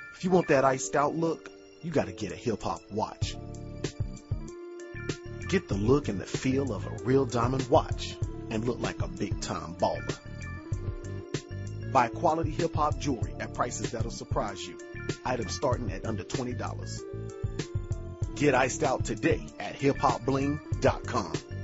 If you want that iced out look, you gotta get a hip hop watch. Get the look and the feel of a real diamond watch and look like a big time baller. Buy quality hip hop jewelry at prices that'll surprise you. Items starting at under $20. Get iced out today at hiphopbling.com.